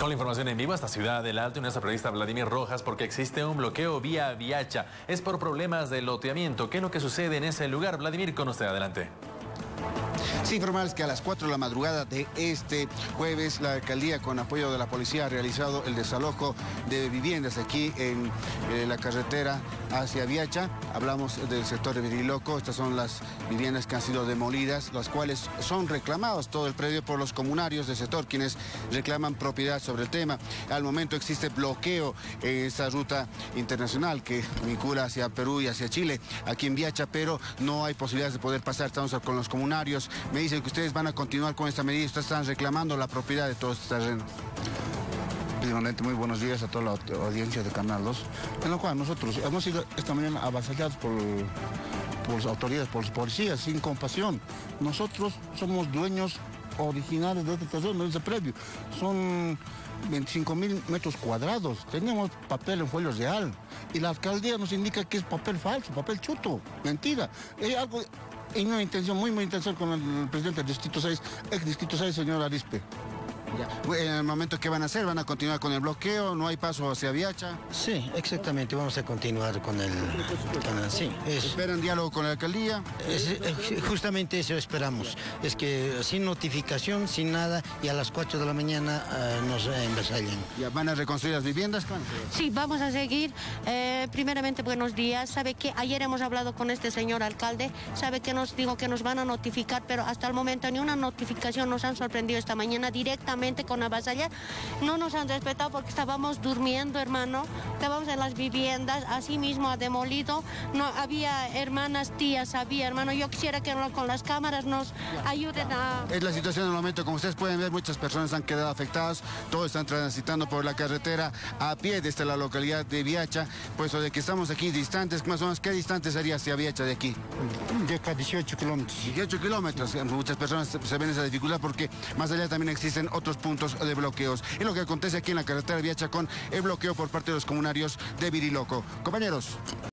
Con la información en vivo hasta Ciudad del Alto, nuestro periodista Vladimir Rojas, porque existe un bloqueo vía Viacha. Es por problemas de loteamiento. ¿Qué es lo que sucede en ese lugar? Vladimir, con usted, adelante. Sí, informarles que a las 4 de la madrugada de este jueves, la alcaldía, con apoyo de la policía, ha realizado el desalojo de viviendas aquí en la carretera hacia Viacha. Hablamos del sector de Viriloco. Estas son las viviendas que han sido demolidas, las cuales son reclamadas todo el predio por los comunarios del sector, quienes reclaman propiedad sobre el tema. Al momento existe bloqueo en esta ruta internacional que vincula hacia Perú y hacia Chile, aquí en Viacha, pero no hay posibilidades de poder pasar. Estamos con los comunarios. Me dicen que ustedes van a continuar con esta medida. Ustedes están reclamando la propiedad de todo este terreno. Primeramente, muy buenos días a toda la audiencia de Canal 2, en la cual nosotros hemos sido esta mañana avasallados por las autoridades, por los policías, sin compasión. Nosotros somos dueños originales de este terreno, de este predio. Son 25.000 metros cuadrados. Teníamos papel en folio real y la alcaldía nos indica que es papel falso, papel chuto, mentira. Es algo en una intención, muy intención con el presidente del Distrito 6, ex Distrito 6, señor Arispe. Ya. En el momento que van a hacer, van a continuar con el bloqueo, no hay paso hacia Viacha. Sí, exactamente, vamos a continuar con el sí. ¿Esperan diálogo con la alcaldía? Justamente eso esperamos, es que sin notificación, sin nada, y a las 4 de la mañana nos envasallan. ¿Ya van a reconstruir las viviendas? Sí, vamos a seguir. Primeramente, buenos días. Sabe que ayer hemos hablado con este señor alcalde, sabe que nos dijo que nos van a notificar, pero hasta el momento ni una notificación nos han sorprendido esta mañana directamente con avasallar. No nos han respetado porque estábamos durmiendo, hermano. Estábamos en las viviendas, así mismo ha demolido. No había hermanas, tías, había, hermano. Yo quisiera que con las cámaras nos ayuden a... Es la situación en el momento, como ustedes pueden ver, muchas personas han quedado afectadas. Todos están transitando por la carretera a pie desde la localidad de Viacha, puesto de que estamos aquí distantes. Más o menos, ¿qué distante sería hacia Viacha de aquí? De acá 18 kilómetros. 18 kilómetros. Muchas personas se ven esa dificultad porque más allá también existen otros puntos de bloqueos. Es lo que acontece aquí en la carretera de Viacha con el bloqueo por parte de los comunarios de Viriloco. Compañeros.